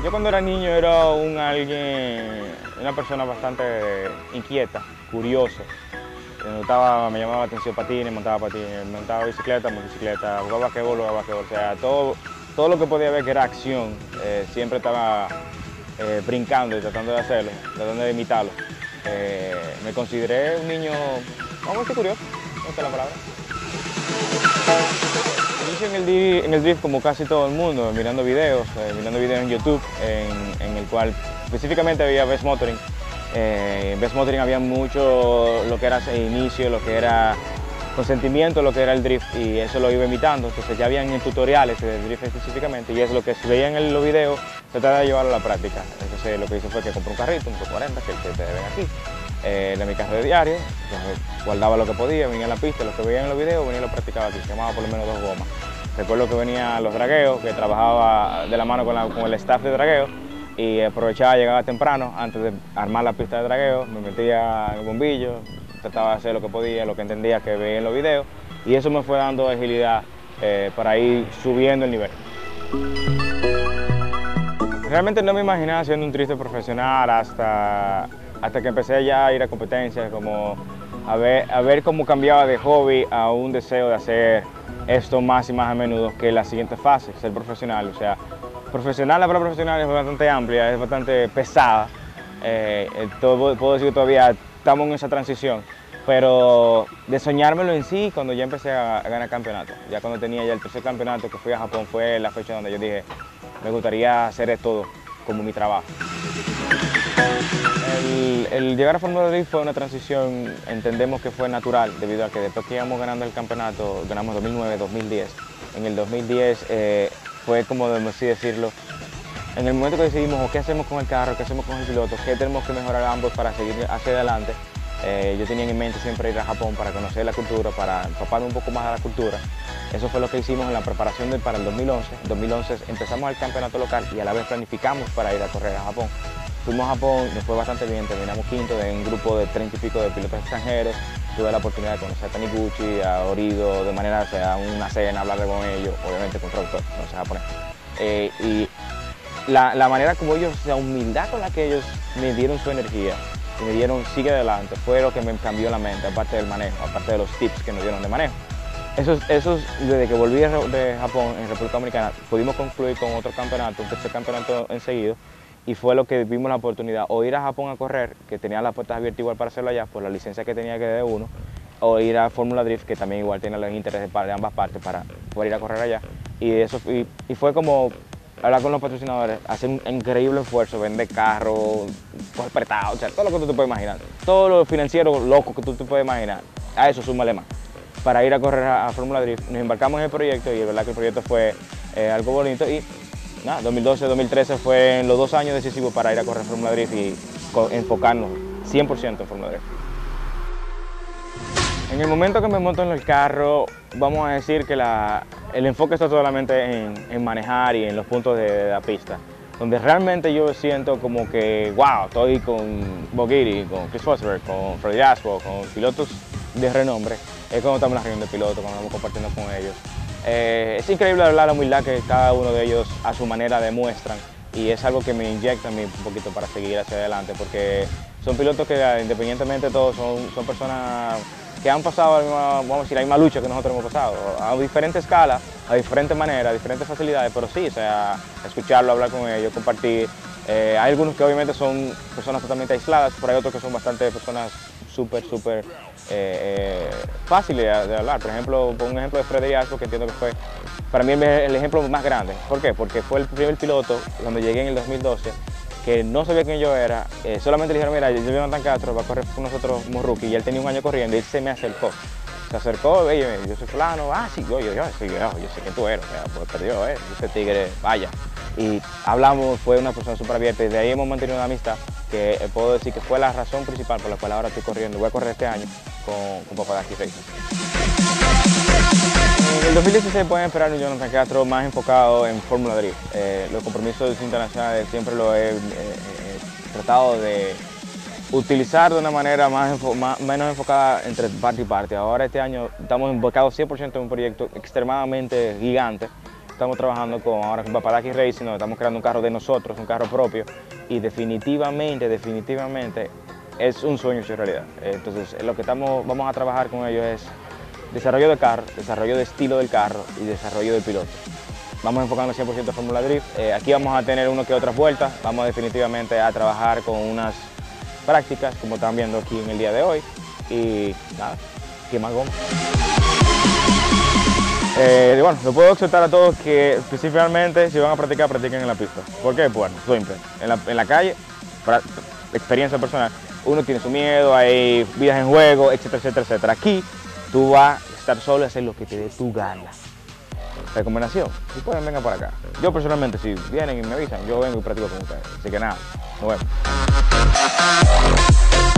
Yo cuando era niño era una persona bastante inquieta, curioso. Me llamaba la atención patines, montaba bicicleta, motocicleta, jugaba basquetbol. O sea, todo lo que podía ver que era acción, siempre estaba brincando y tratando de hacerlo, tratando de imitarlo. Me consideré un niño, vamos a decir curioso, no sé la palabra. Inicio en el drift como casi todo el mundo, mirando videos en YouTube, en el cual específicamente había Best Motoring. En Best Motoring había mucho lo que era el inicio, lo que era consentimiento, lo que era el drift, y eso lo iba imitando. Entonces ya habían tutoriales de drift específicamente, y es lo que se veía en los videos, trataba de llevarlo a la práctica. Entonces lo que hice fue que compré un carrito, un 40, que ustedes ven aquí, de mi carro de diario. Entonces guardaba lo que podía, venía a la pista, lo que veía en los videos, venía y lo practicaba aquí, quemaba por lo menos 2 gomas. Recuerdo que venían los dragueos, que trabajaba de la mano con el staff de dragueo, y aprovechaba, llegaba temprano, antes de armar la pista de dragueo, me metía en el bombillo, trataba de hacer lo que podía, lo que entendía que veía en los videos, y eso me fue dando agilidad para ir subiendo el nivel. Realmente no me imaginaba siendo un drifter profesional hasta que empecé ya a ir a competencias, como a ver cómo cambiaba de hobby a un deseo de hacer esto más y más a menudo, que la siguiente fase, ser profesional. O sea, la palabra profesional es bastante amplia, es bastante pesada. Puedo decir que todavía estamos en esa transición, pero de soñármelo en sí, cuando ya empecé a ganar campeonatos, ya cuando tenía ya el tercer campeonato que fui a Japón, fue la fecha donde yo dije, me gustaría hacer todo como mi trabajo. El llegar a Fórmula Drift fue una transición, entendemos que fue natural, debido a que después que íbamos ganando el campeonato, ganamos 2009, 2010. En el 2010 fue como, así decirlo, en el momento que decidimos qué hacemos con el carro, qué hacemos con el piloto, qué tenemos que mejorar ambos para seguir hacia adelante. Yo tenía en mente siempre ir a Japón para conocer la cultura, para empaparme un poco más de la cultura. Eso fue lo que hicimos en la preparación para el 2011. En 2011 empezamos el campeonato local y a la vez planificamos para ir a correr a Japón. Fuimos a Japón, nos fue bastante bien, terminamos quinto de un grupo de 30 y pico de pilotos extranjeros. Tuve la oportunidad de conocer a Taniguchi, a Orido, de manera, o sea, una cena, hablar con ellos, obviamente con traductor, no sé japonés. Y la manera como ellos, la humildad con la que ellos me dieron su energía y me dieron sigue adelante, fue lo que me cambió la mente, aparte del manejo, aparte de los tips que nos dieron de manejo. Desde que volví de Japón, en República Dominicana, pudimos concluir con otro campeonato, un tercer campeonato enseguido, y fue lo que vimos la oportunidad, o ir a Japón a correr, que tenía las puertas abiertas igual para hacerlo allá, por la licencia que tenía que de uno, o ir a Fórmula Drift, que también igual tiene los intereses de ambas partes para poder ir a correr allá. Y fue como hablar con los patrocinadores, hacer un increíble esfuerzo, vender carros, coger prestado, o sea, todo lo que tú te puedes imaginar, todo lo financiero loco que tú te puedes imaginar, a eso súmale más. Para ir a correr a Fórmula Drift, nos embarcamos en el proyecto, y es verdad que el proyecto fue algo bonito, y nada, 2012, 2013 fueron los 2 años decisivos para ir a correr Fórmula Drift y enfocarnos 100% en Fórmula Drift. En el momento que me monto en el carro, vamos a decir que el enfoque está solamente en manejar y en los puntos de la pista, donde realmente yo siento como que, wow, estoy con Bob Giddy, con Chris Fosberg, con Freddy Aspo, con pilotos de renombre. Es cuando estamos en la reunión de pilotos, cuando estamos compartiendo con ellos. Es increíble hablar la humildad que cada uno de ellos a su manera demuestran, y es algo que me inyecta a mí un poquito para seguir hacia adelante, porque son pilotos que independientemente de todo son personas que han pasado vamos a decir, la misma lucha que nosotros hemos pasado, a diferentes escalas, a diferentes maneras, a diferentes facilidades, pero sí, o sea, escucharlo, hablar con ellos, compartir. Hay algunos que obviamente son personas totalmente aisladas, pero hay otros que son bastante personas súper fáciles de hablar. Por ejemplo, un ejemplo de Freddy Aspo, que entiendo que fue para mí el ejemplo más grande. ¿Por qué? Porque fue el primer piloto, cuando llegué en el 2012, que no sabía quién yo era, solamente le dijeron, mira, yo soy Jonathan Castro, va a correr con nosotros como rookie, y él tenía un año corriendo, y él se me acercó. Se acercó, oye, yo soy fulano, sí, yo sé quién tú eres, o sea, pues perdió, yo soy tigre, vaya. Y hablamos, fue una persona súper abierta, y de ahí hemos mantenido una amistad que puedo decir que fue la razón principal por la cual ahora estoy corriendo. Voy a correr este año con Papadakis Racing. En el 2016 pueden esperar un Jonathan Castro más enfocado en Fórmula Drift. Los compromisos internacionales siempre lo he tratado de utilizar de una manera menos enfocada entre parte y parte. Ahora este año estamos enfocados 100% en un proyecto extremadamente gigante, estamos trabajando ahora con Papadakis Racing, donde estamos creando un carro de nosotros, un carro propio, y definitivamente es un sueño hecho realidad. Entonces, lo que vamos a trabajar con ellos es desarrollo de carro, desarrollo de estilo del carro y desarrollo del piloto. Vamos enfocando 100% en Fórmula Drift. Aquí vamos a tener una que otras vueltas, vamos definitivamente a trabajar con unas prácticas, como están viendo aquí en el día de hoy. Y nada, ¿qué más goma? Bueno, lo puedo exhortar a todos que específicamente si van a practicar, practiquen en la pista. ¿Por qué? Bueno, simple. En la calle, para experiencia personal, uno tiene su miedo, hay vidas en juego, etcétera, etcétera, etcétera. Aquí tú vas a estar solo y hacer lo que te dé tu gana. Recomendación, si pueden, vengan para acá. Yo personalmente, si vienen y me avisan, yo vengo y practico con ustedes. Así que nada, nos vemos.